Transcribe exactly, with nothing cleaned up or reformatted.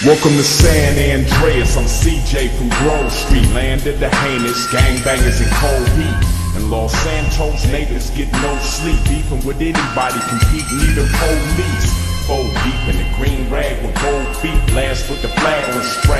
Welcome to San Andreas, I'm C J from Grove Street, land of the heinous gangbangers in cold heat. And Los Santos natives get no sleep, beefing with anybody, competing even police. Four deep in the green rag with gold feet, blast with the flag on strap.